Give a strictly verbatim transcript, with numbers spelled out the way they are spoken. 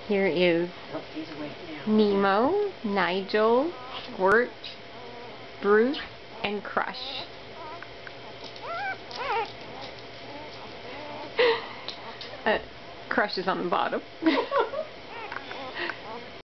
Here is Nemo, Nigel, Squirt, Bruce, and Crush. uh, Crush is on the bottom.